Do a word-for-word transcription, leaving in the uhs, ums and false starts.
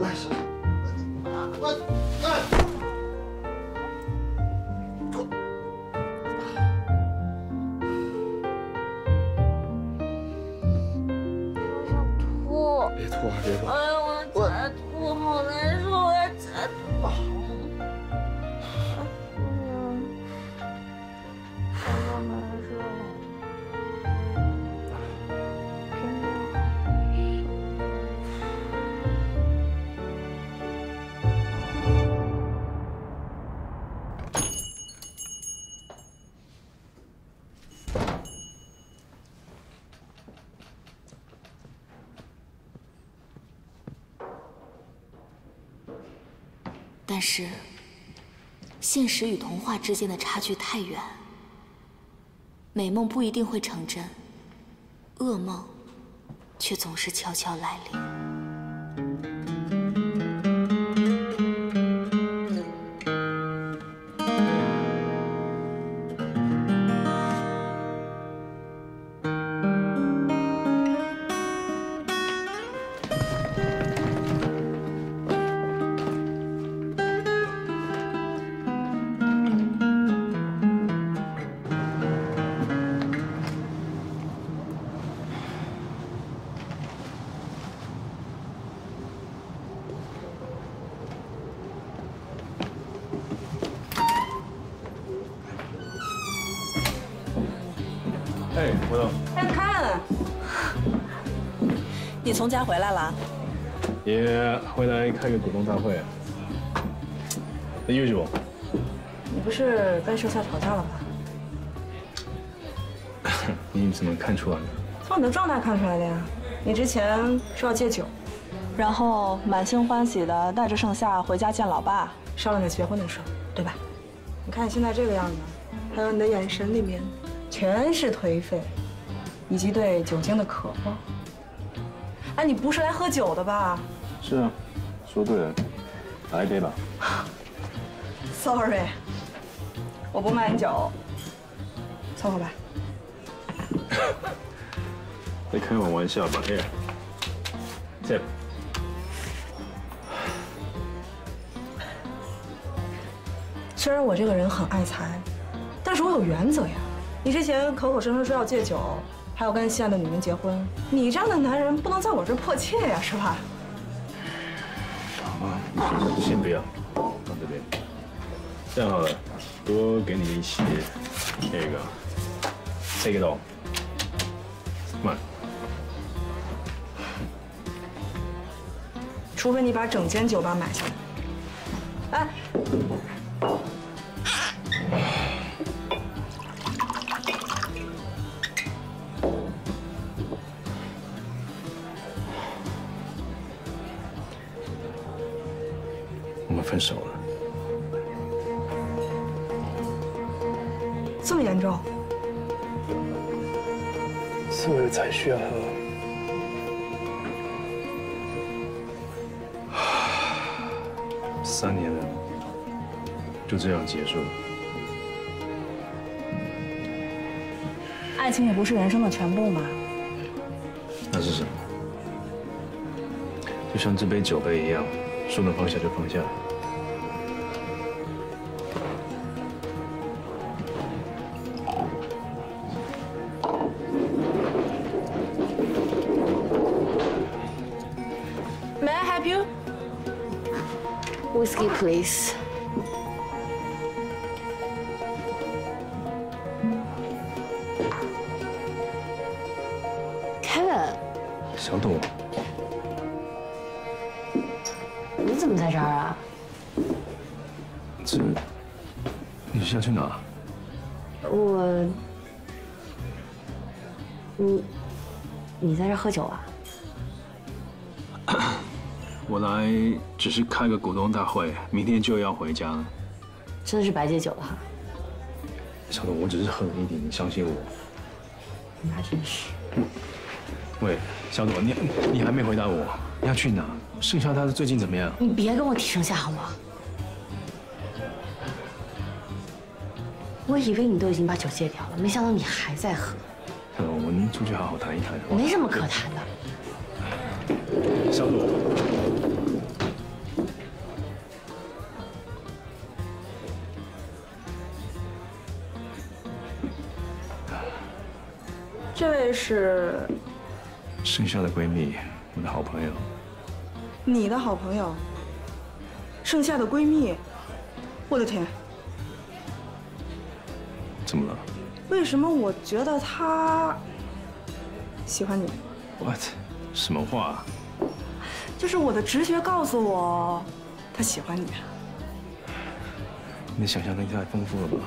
我想吐。 别吐啊！别吐！ 哎呀，我在吐，好难受，我在吐。嗯，好难受。真的。 但是，现实与童话之间的差距太远，美梦不一定会成真，噩梦却总是悄悄来临。 哎，我等。 哎，看，你从家回来了？ 爷回来开个股东大会。The usual。 你不是跟盛夏吵架了吧？ 你怎么看出来的？ 从你的状态看出来的呀。你之前说要戒酒，然后满心欢喜的带着盛夏回家见老爸，商量着结婚的事儿，对吧？你看你现在这个样子，还有你的眼神里面。 全是颓废，以及对酒精的渴望。哎，你不是来喝酒的吧？ 是啊，说对了，来一杯吧。 Sorry， 我不卖你酒，凑合吧。 在开我玩笑吧 ？Here， tip。 虽然我这个人很爱财，但是我有原则呀。 你之前口口声声说要戒酒，还要跟心爱的女人结婚，你这样的男人不能在我这儿迫切呀，是吧？ 好吧，先不要，放这边。这样好了，多给你一些这个 ，take it all， come on。 除非你把整间酒吧买下来。哎。 我们分手了， 这么严重？ 是为了才需要喝。三年了，就这样结束了。 爱情也不是人生的全部嘛。 那是什么？就像这杯酒杯一样，说能放下就放下。 May I help you? Whiskey, please. Kevin， 小董， 你怎么在这儿啊？ 这，你是要去哪？ 我，你，你在这儿喝酒啊？ 我来只是开个股东大会，明天就要回家了。 真的是白戒酒了哈。 小董，我只是喝了一点，你相信我。 你还真是。 喂，小董，你你还没回答我，你要去哪？剩下他最近怎么样？ 你别跟我提盛夏好吗？我以为你都已经把酒戒掉了，没想到你还在喝。 小董，我们出去好好谈一谈。 没什么可谈的。 小董。 位是剩下的闺蜜，我的好朋友。 你的好朋友，剩下的闺蜜。我的天， 怎么了？ 为什么我觉得他喜欢你 ？What？ 什么话？ 就是我的直觉告诉我，他喜欢你。 你的想象力太丰富了吧？